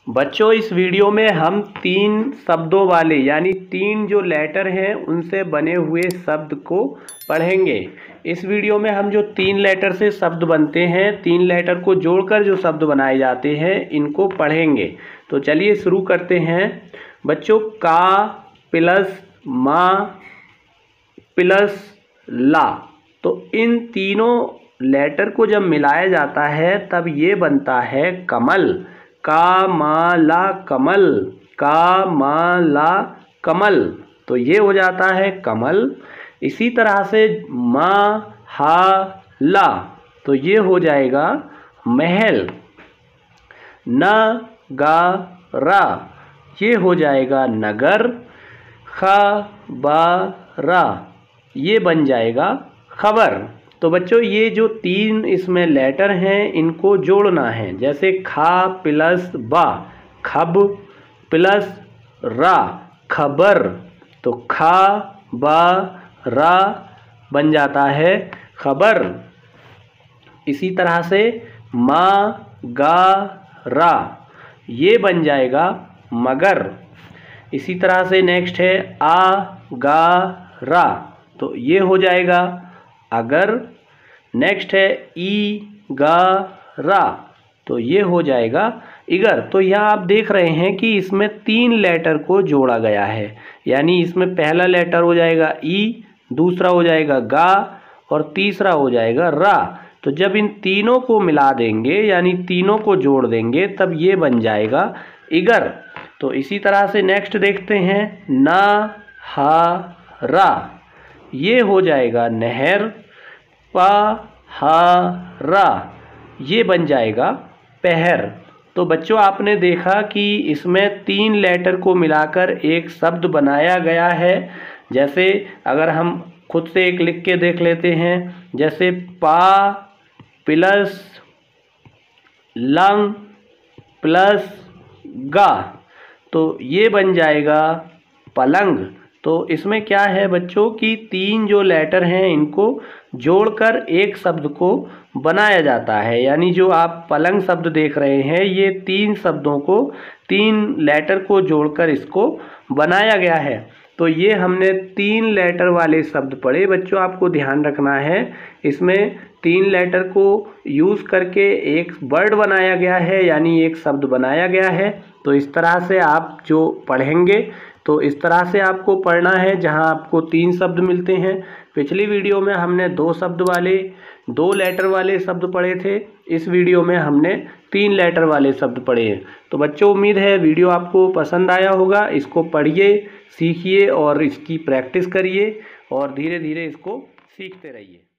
बच्चों इस वीडियो में हम 3 शब्दों वाले यानी 3 जो लेटर हैं उनसे बने हुए शब्द को पढ़ेंगे। इस वीडियो में हम जो 3 लेटर से शब्द बनते हैं, 3 लेटर को जोड़कर जो शब्द बनाए जाते हैं, इनको पढ़ेंगे। तो चलिए शुरू करते हैं। बच्चों, का प्लस मा प्लस ला, तो इन तीनों लेटर को जब मिलाया जाता है तब ये बनता है कमल। का मा ला कमल, का मा ला कमल, तो ये हो जाता है कमल। इसी तरह से मा हा ला, तो ये हो जाएगा महल। न गा रा, ये हो जाएगा नगर। ख बा रा, ये बन जाएगा खबर। तो बच्चों ये जो 3 इसमें लेटर हैं इनको जोड़ना है। जैसे खा प्लस बा खब प्लस रा खबर, तो खा बा रा बन जाता है खबर। इसी तरह से मा गा रा, ये बन जाएगा मगर। इसी तरह से नेक्स्ट है आ गा रा, तो ये हो जाएगा अगर। नेक्स्ट है ई गा रा, तो ये हो जाएगा इगर। तो यहाँ आप देख रहे हैं कि इसमें 3 लेटर को जोड़ा गया है, यानी इसमें पहला लेटर हो जाएगा ई, दूसरा हो जाएगा गा और तीसरा हो जाएगा रा। तो जब इन तीनों को मिला देंगे यानी तीनों को जोड़ देंगे तब ये बन जाएगा इगर। तो इसी तरह से नेक्स्ट देखते हैं ना हा रा, ये हो जाएगा नहर। पा हा रा, ये बन जाएगा पहर। तो बच्चों आपने देखा कि इसमें 3 लेटर को मिलाकर एक शब्द बनाया गया है। जैसे अगर हम खुद से एक लिख के देख लेते हैं, जैसे पा प्लस लंग प्लस गा, तो ये बन जाएगा पलंग। तो इसमें क्या है बच्चों कि 3 जो लेटर हैं इनको जोड़कर एक शब्द को बनाया जाता है। यानी जो आप पलंग शब्द देख रहे हैं, ये 3 शब्दों को 3 लेटर को जोड़कर इसको बनाया गया है। तो ये हमने 3 लेटर वाले शब्द पढ़े। बच्चों आपको ध्यान रखना है, इसमें 3 लेटर को यूज़ करके एक वर्ड बनाया गया है, यानी एक शब्द बनाया गया है। तो इस तरह से आप जो पढ़ेंगे तो इस तरह से आपको पढ़ना है, जहां आपको 3 शब्द मिलते हैं। पिछली वीडियो में हमने 2 लेटर वाले शब्द पढ़े थे, इस वीडियो में हमने 3 लेटर वाले शब्द पढ़े हैं। तो बच्चों उम्मीद है वीडियो आपको पसंद आया होगा। इसको पढ़िए, सीखिए और इसकी प्रैक्टिस करिए और धीरे धीरे इसको सीखते रहिए।